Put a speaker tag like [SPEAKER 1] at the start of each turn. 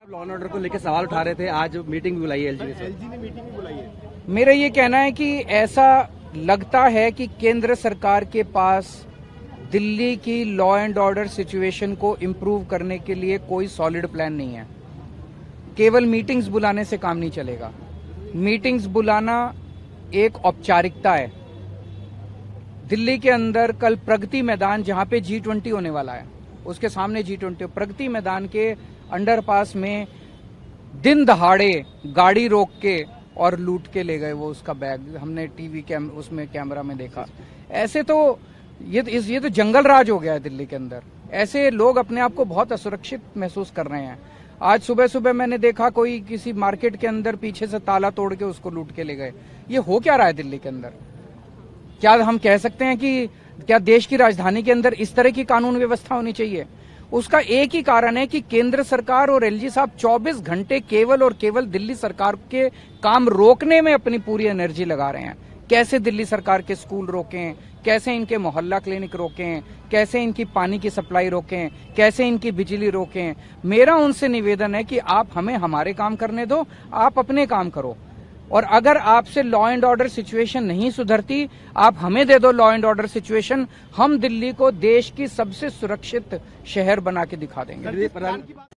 [SPEAKER 1] Law and order को लेकर सवाल उठा रहे थे, आज मीटिंग भी बुलाई है एलजी ने।
[SPEAKER 2] एलजी ने मीटिंग भी बुलाई है।
[SPEAKER 3] मेरा ये कहना है कि ऐसा लगता है कि केंद्र सरकार के पास दिल्ली की लॉ एंड ऑर्डर सिचुएशन को इम्प्रूव करने के लिए कोई सॉलिड प्लान नहीं है। केवल मीटिंग्स बुलाने से काम नहीं चलेगा। मीटिंग्स बुलाना एक औपचारिकता है। दिल्ली के अंदर कल प्रगति मैदान, जहां पे G20 होने वाला है, उसके सामने G20, प्रगति मैदान के अंडरपास में दिन दहाड़े गाड़ी रोक के और लूट के ले गए वो उसका बैग। हमने टीवी उसमें कैमरा में देखा। ऐसे तो ये तो जंगल राज हो गया है दिल्ली के अंदर। ऐसे लोग अपने आप को बहुत असुरक्षित महसूस कर रहे हैं। आज सुबह सुबह मैंने देखा कोई किसी मार्केट के अंदर पीछे से ताला तोड़ के उसको लूट के ले गए। ये हो क्या रहा है दिल्ली के अंदर? क्या हम कह सकते हैं कि क्या देश की राजधानी के अंदर इस तरह की कानून व्यवस्था होनी चाहिए? उसका एक ही कारण है कि केंद्र सरकार और एलजी साहब 24 घंटे केवल और केवल दिल्ली सरकार के काम रोकने में अपनी पूरी एनर्जी लगा रहे हैं। कैसे दिल्ली सरकार के स्कूल रोकें, कैसे इनके मोहल्ला क्लिनिक रोकें, कैसे इनकी पानी की सप्लाई रोकें, कैसे इनकी बिजली रोकें। मेरा उनसे निवेदन है कि आप हमें हमारे काम करने दो, आप अपने काम करो। और अगर आपसे लॉ एंड ऑर्डर सिचुएशन नहीं सुधरती, आप हमें दे दो लॉ एंड ऑर्डर सिचुएशन। हम दिल्ली को देश की सबसे सुरक्षित शहर बना के दिखा देंगे।